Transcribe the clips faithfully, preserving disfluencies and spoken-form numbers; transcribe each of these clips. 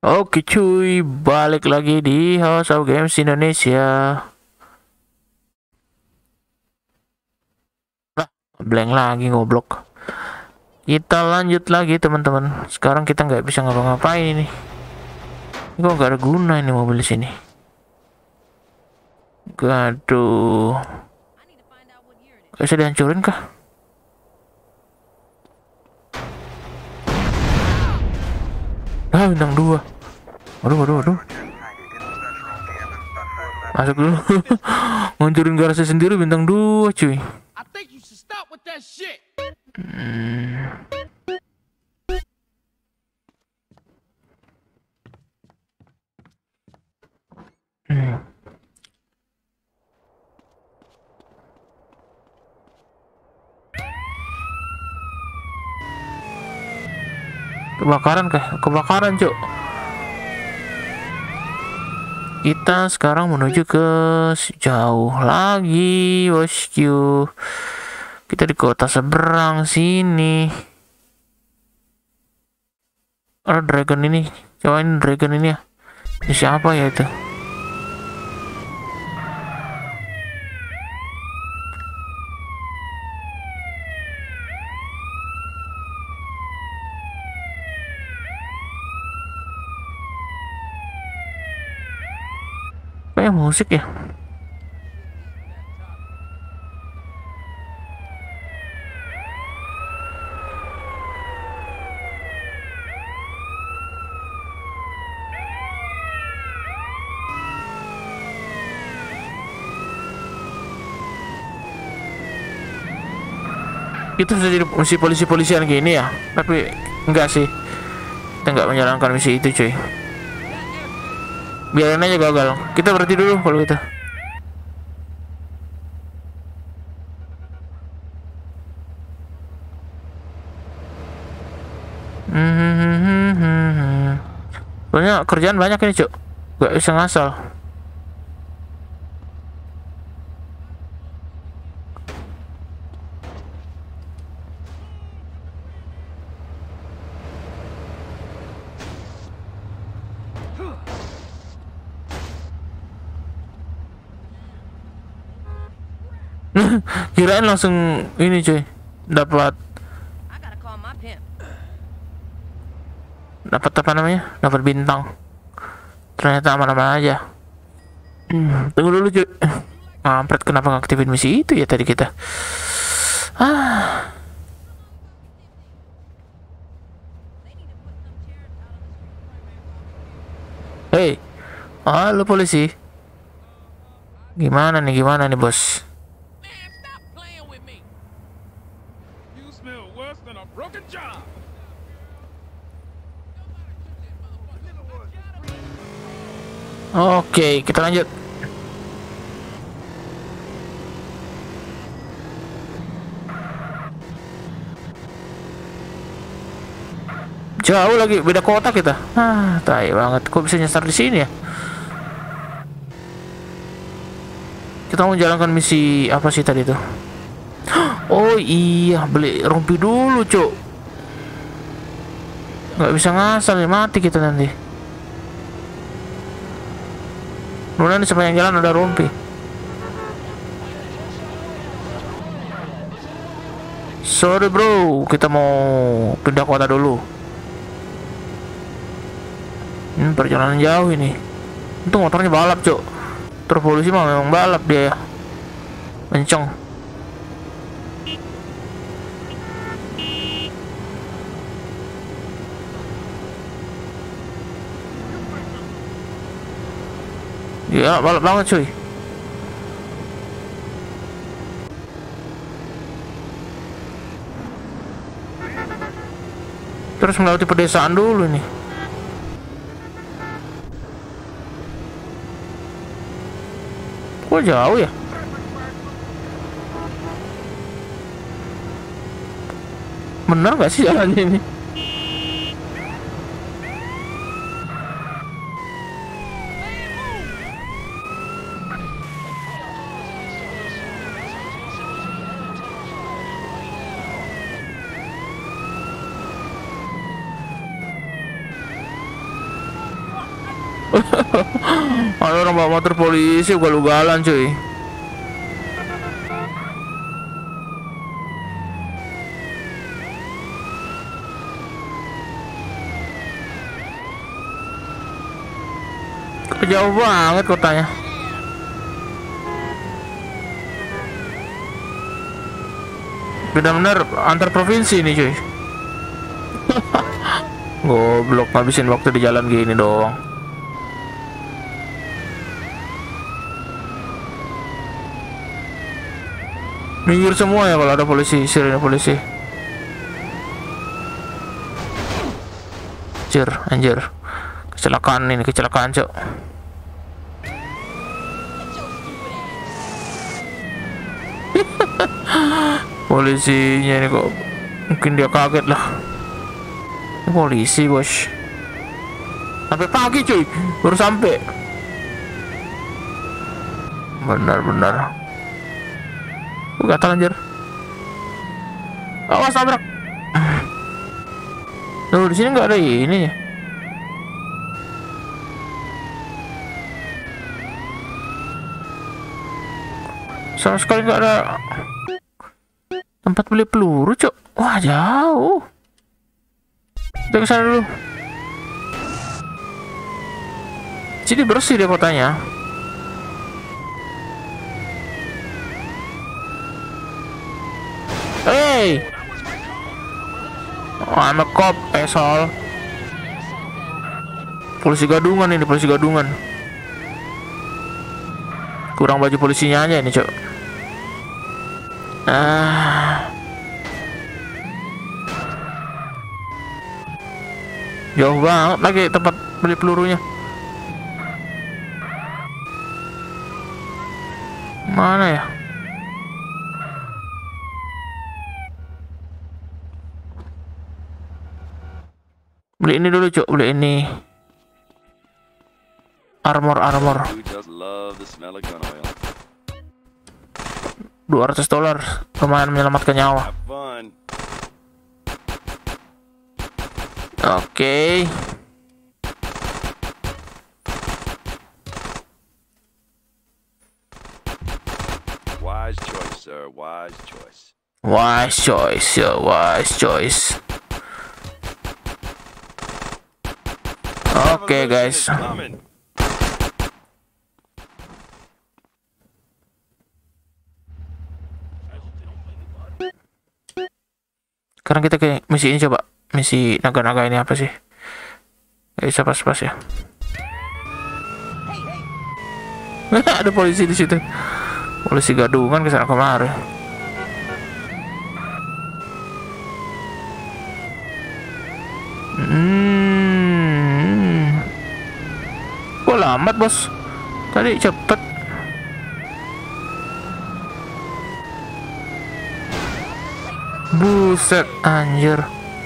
Oke cuy, balik lagi di House of Games Indonesia. Lah, blank lagi goblok. Kita lanjut lagi teman-teman. Sekarang kita nggak bisa ngapa-ngapain ini. Ini kok nggak ada guna ini mobil di sini. Gaduh. Gak bisa dihancurin kah? Ah, bintang dua. Waduh, waduh, waduh. Masuk dulu. Ngancurin garasi sendiri bintang dua cuy. Hmm. Hmm. Kebakaran kah? Kebakaran cuk. Kita sekarang menuju ke jauh lagi bosku. Kita di kota seberang sini. Ada dragon ini. Coba ini dragon ini ya. Ini siapa ya itu? Kayak musik ya. Itu sudah jadi misi polisi-polisian gini ya, tapi enggak sih, kita nggak menjalankan misi itu cuy, biarin aja gagal. Kita berhenti dulu kalau gitu. Soalnya kerjaan banyak ini cuk, nggak bisa ngasal. Kirain langsung ini cuy, dapat dapat apa namanya, dapat bintang. Ternyata aman-aman aja. Hmm, tunggu dulu cuy. Mampret, kenapa ngaktifin misi itu ya tadi kita? Ah. Hei, halo polisi. Gimana nih, gimana nih bos? Oke, kita lanjut. Jauh lagi, beda kota kita. Ah, tai banget. Kok bisa nyasar di sini ya? Kita mau jalankan misi apa sih tadi tuh? Oh iya, beli rompi dulu, cuk. Nggak bisa ngasal ya, mati kita nanti. Mudah-mudahan di sepanjang jalan ada rompi. Sorry bro, kita mau pindah kota dulu. Hmm, perjalanan jauh ini. Untung motornya balap cuk. Terus polisi mah memang balap dia ya. Kenceng. Ya balap banget cuy. Terus melewati pedesaan dulu nih. Kok jauh ya? Bener gak sih jalannya ini? ada orang bawa motor polisi ugal-ugalan cuy. Jauh banget kotanya. Benar-benar antar provinsi nih cuy. Goblok, ngabisin waktu di jalan gini dong. Minggir semua ya kalau ada polisi, sirene polisi. Anjir, anjir. Kecelakaan ini, kecelakaan cok. Polisinya ini kok mungkin dia kaget lah. Ini polisi bos. Sampai pagi cuy, baru sampai. Benar-benar. Gatal anjir. Awas tabrak. Tuh di sini nggak ada ini ya. Sama sekali nggak ada tempat beli peluru cok. Wah jauh. Kita kesana dulu. Sini bersih deh kotanya. Hey, oh, I'm a cop, asshole. Polisi gadungan ini, polisi gadungan. Kurang baju polisinya aja ini cok. Ah. Jauh banget lagi tempat beli pelurunya. Mana ya? Beli ini dulu cok, beli ini. Armor, armor. dua ratus dolar, lumayan menyelamatkan nyawa. Oke. Okay. Wise choice, sir. Wise choice. Wise choice, yeah, wise choice. Oke okay, guys. Sekarang kita ke misi ini coba. Misi naga-naga ini apa sih? Gak bisa pas-pas ya. Ada polisi di situ. Polisi gadungan kesana kemari. Hmm. Kok lambat bos? Tadi cepet. Buset anjir.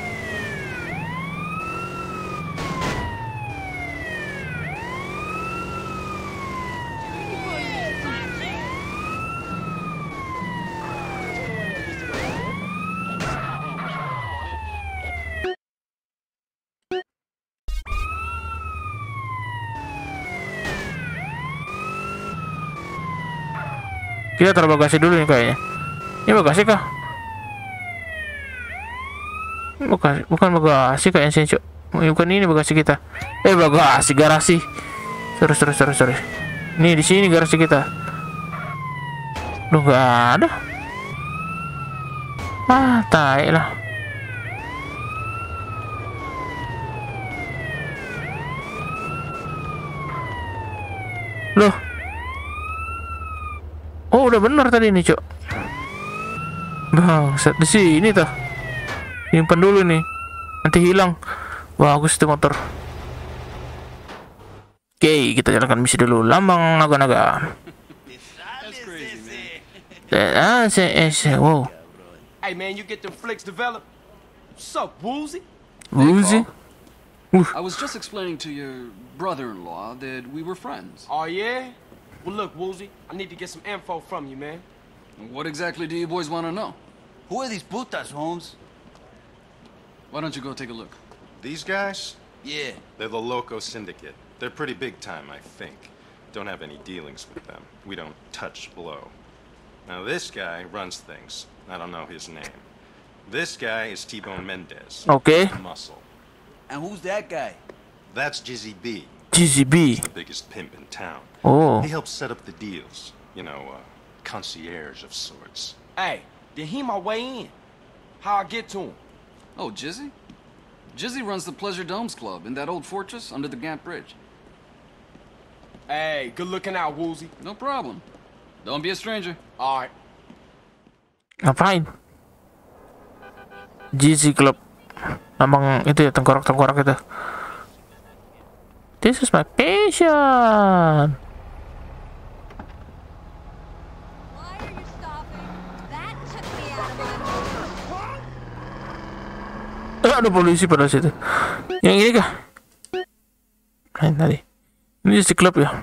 Kita taruh bagasi dulu nih kayaknya. Ini bagasi kah? Bukan, bukan bagasi kayaknya sih, Cuk. Bukan ini bagasi kita. Eh, bagasi garasi. Terus terus terus terus. Nih di sini garasi kita. Loh, nggak ada. Ah, tai lah. Loh. Oh, udah benar tadi nih, Cuk. Bang, set di sini tuh. Simpan dulu nih. Nanti hilang. Bagus tuh motor. Oke, kita jalankan misi dulu. Lambang naga-naga. Ah, saya, wow. Hey man, you get them flicks developed. What's up, Woozy? Woozy? I was just explaining to your brother-in-law that we were friends. Oh yeah? Well look, Woozy, I need to get some info from you, man. What exactly do you boys want to know? Who are these putas, Holmes? Why don't you go take a look? These guys? Yeah. They're the Loco Syndicate. They're pretty big time, I think. don't have any dealings with them. We don't touch blow. Now this guy runs things. I don't know his name. This guy is T-Bone Mendez. Oke. Muscle. And who's that guy? That's Jizzy B. Jizzy B. The biggest pimp in town. Oh. He helps set up the deals. You know, uh, concierge of sorts. Hey, then he my way in. How I get to him? Oh, Jizzy? Jizzy runs the Pleasure Domes Club in that old fortress under the Gap Bridge. Hey, good looking out, Woozy. No problem. Don't be a stranger. All right. Ngapain? Jizzy Club. Emang itu ya, tengkorak-tengkorak itu. This is my passion. Why are you stopping? That took me out of my mind. Eh, ada polisi pada situ. Yang ini kah? Nah, tadi. Ini Jizzy Club ya.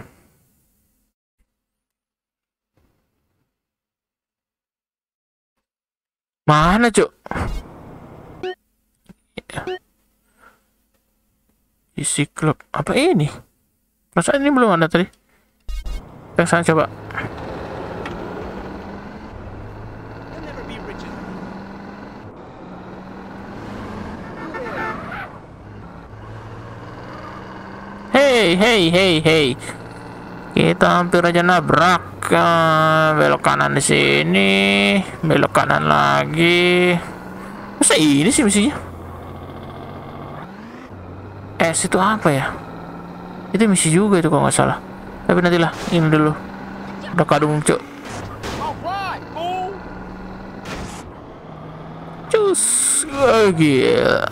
Mana, Cuk? Jizzy Club. Apa ini? Perasaan ini belum ada tadi. Yang sana coba. Hey, hey, hey, hey. Kita hampir aja nabrak. Uh, belok kanan di sini, belok kanan lagi. Masa ini sih misinya? S itu apa ya? Itu misi juga itu kalau nggak salah. Tapi nantilah, ini dulu. Udah kadung, Cuk. Cus, oh, gila.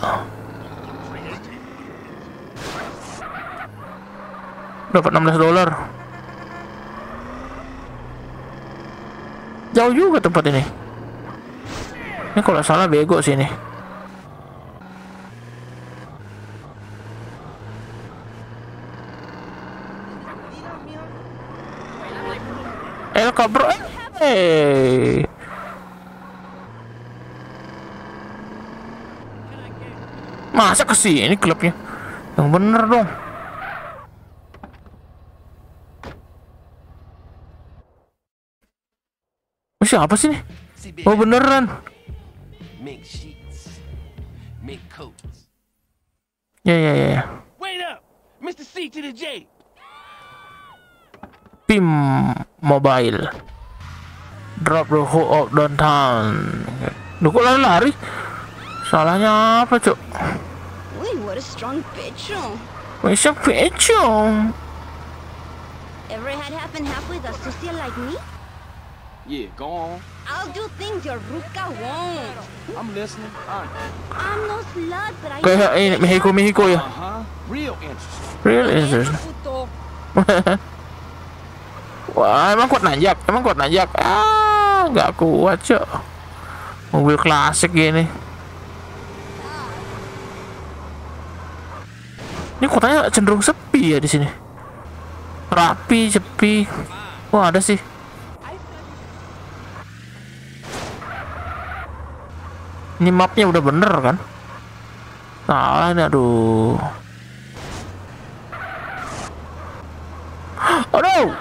Dapat enam belas dolar. Jauh juga tempat ini. Ini kalau salah bego sih ini. El Cabro. Hey. Masa kesini klubnya? Yang bener dong. Siapa sih nih? Oh beneran. Make sheets. Make coats. Ya ya ya ya. Wait up, Mister C to the J. Pim Mobile. Drop the whole of downtown. Duh kok lari-lari? Salahnya apa, Cuk? Wait, what a strong pecho. Masya pecho. Ever had happen halfway the sucia like me? Yeah, go on. I'll do things your ruka won't. I'm listening. All right. I'm no slut, but I... Kayak ini Mexico Mexico ya. Uh-huh. Real interesting. Real interesting. Puto. Wah, emang kuat nanjak, emang kuat nanjak. Ah, nggak kuat, Cok. Mobil klasik gini. Ini kotanya cenderung sepi ya di sini. Rapi, sepi. Wah, ada sih. Ini mapnya udah bener kan? Salah ini, aduh. Aduh.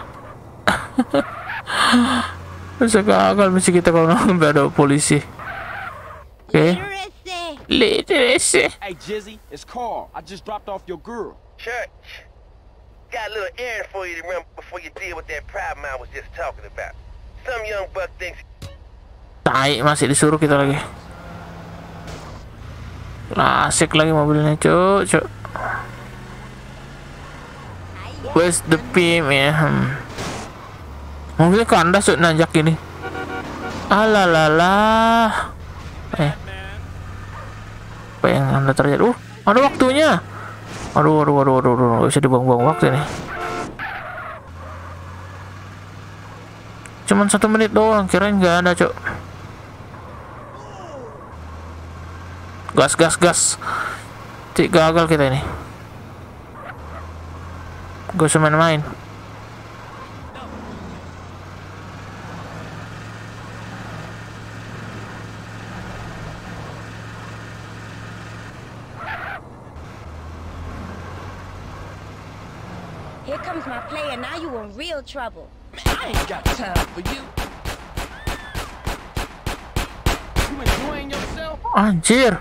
Bisa gagal misi kita kalau nggak ada polisi. Oke. Okay. Literacy. Hey, Jizzy, it's Carl. I just dropped off your girl. Church. Got a little errand for you to run before you deal with that problem I was just talking about. Some young buck thinks. Tai, masih disuruh kita lagi. Klasik lagi mobilnya, Cuk, Cuk. Where's the P M ya? Hmm. Mobilnya kandas, Cuk, nanjak ini. Alalah. Eh. Apa yang anda terjadi? Uh, ada waktunya. Aduh, aduh, aduh, aduh, aduh. Bisa dibuang-buang waktu nih. Cuman satu menit doang, kirain nggak ada, Cuk. Gas, gas, gas. Cik, gagal kita ini. Gak usah main-main. Here comes my player. Now you in real trouble. I ain't got time for you. You enjoying yourself? Anjir.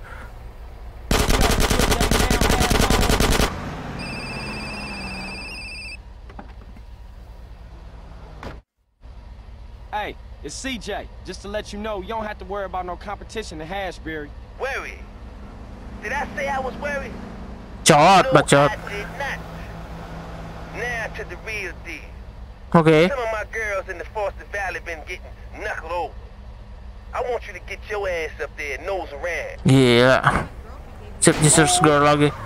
Hey, it's C J. Just to let you know, you don't have to worry about no competition in Hashberry. Worried? Did I say I was worried? Cot, No, bacot. I did not. Now to the real deal. Oke. Some of my girls in the Foster Valley been getting knuckled over. I want you to get your ass up there, nose around. Gila. Sip Jesus girl lagi.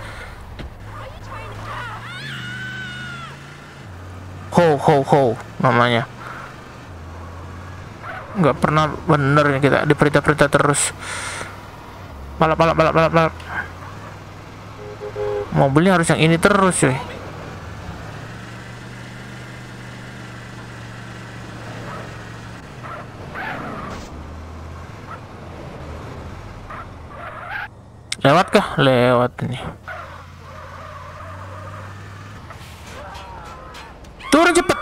Ho ho ho namanya. Nggak pernah bener nih kita diperintah-perintah terus. Balap balap balap balap balap. Mobilnya harus yang ini terus cuy. Lewat kah? Lewat ini. Turun cepet.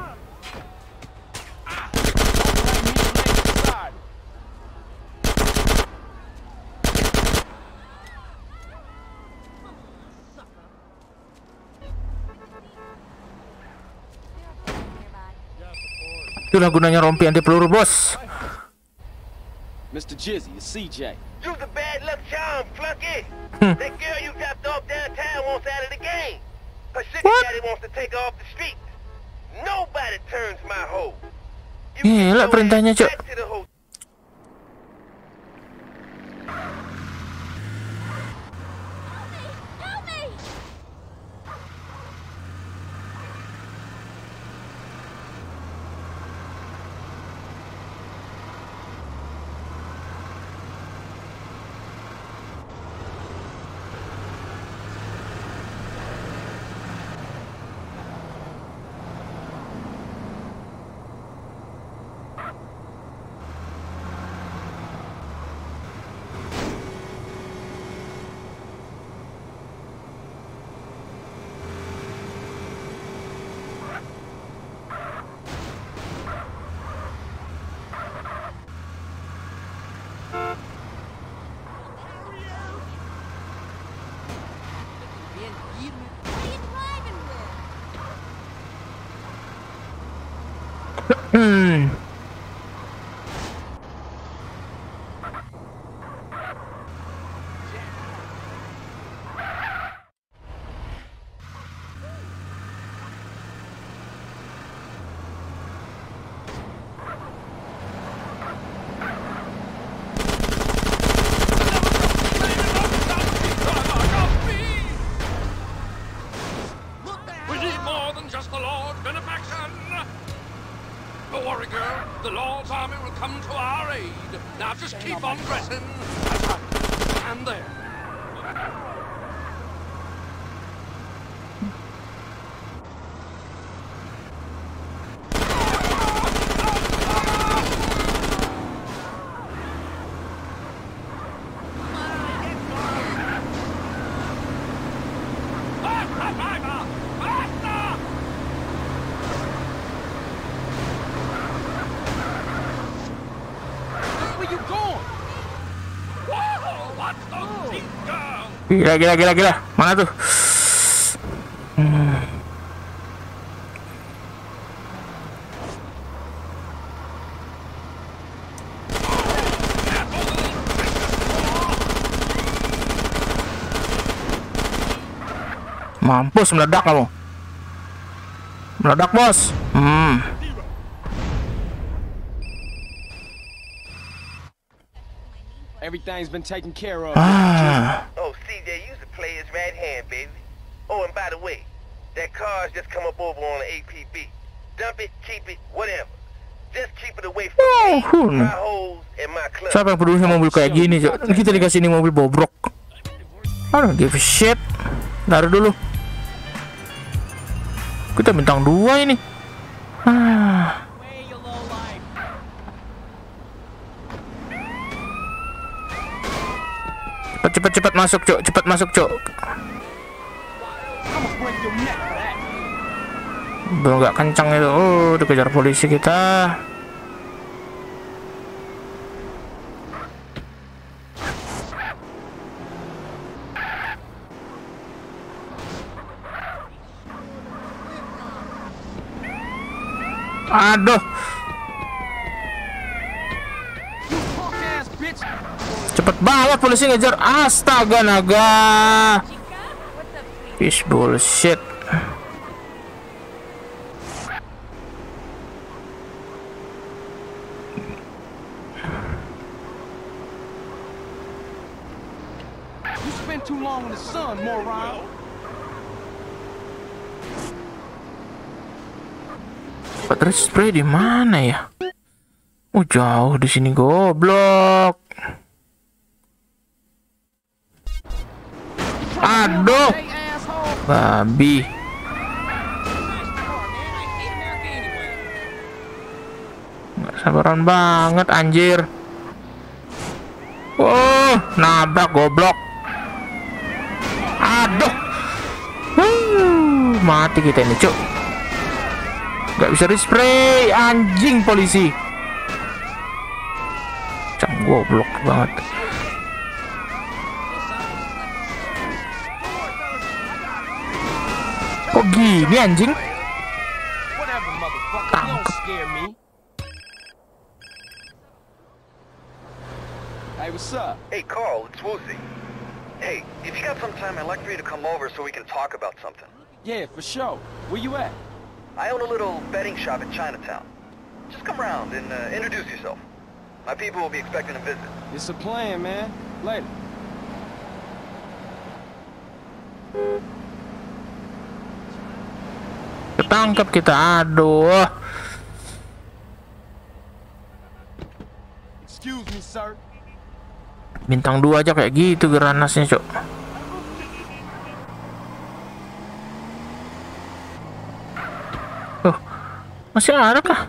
Itulah gunanya rompi anti peluru, bos. Mister Jizzy, it's C J. You the bad luck charm, flunky. That girl you dropped off downtown wants out of the game. Her sugar What? daddy wants to take her off the streets. Nobody turns my hoe. You Gila get your perintahnya, ass Cok. back to the hotel. Help me! What are you driving with? Hmm. We need more than just the Lord's benefaction. Don't worry, girl. The Lord's army will come to our aid. Now just keep on dressing. That's right. And there. Where you going? Whoa, what's the deep girl? Gila gila gila gila. Mana tuh? Hmm. Mampus meledak kamu. Meledak, bos. Hmm. Everything's been taken care of. Ah. Oh, C J, use the player's right hand, baby. Oh, and by the way, that car's just come up over on the A P B. Dump it, keep it, whatever. Just keep it away from Oh, me, hmm. my hoes, and my club. Siapa yang peduli sama mobil kayak gini, Cok? Kita dikasih ini mobil bobrok. I don't give a shit. Taruh dulu. Kita bintang dua ini. Ah. Cepet cepet cepet masuk, Cok. Cepet masuk, Cok. I'ma break your neck for that. Belum nggak kencang itu. Oh, dikejar polisi kita. Aduh. Cepet banget polisi ngejar. Astaga naga. Fish bullshit. You spent too long in the sun, moron. Baterai spray di mana ya? Oh, jauh di sini goblok. Aduh. Babi. Nggak sabaran banget anjir. Oh, nabrak goblok. Aduh. Huh, mati kita ini, cuk. Gak bisa di-spray, anjing polisi. Cang goblok banget. Kok gini anjing? Tangkep. Hey, what's up? Hey, Carl, it's Woozy. Hey, if you got some time, I'd like for you to come over so we can talk about something. Yeah, for sure. Where you at? I own a little betting shop in Chinatown. Just come around and uh, introduce yourself. My people will be expecting a visit. It's a plan, man. Later. Ketangkep kita, aduh. Excuse me, sir. Bintang dua aja kayak gitu geranasnya, cok. Oh, masih ada kah?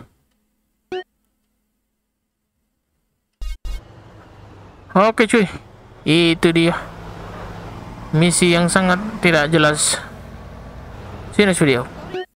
Oke cuy, itu dia misi yang sangat tidak jelas. See you next video.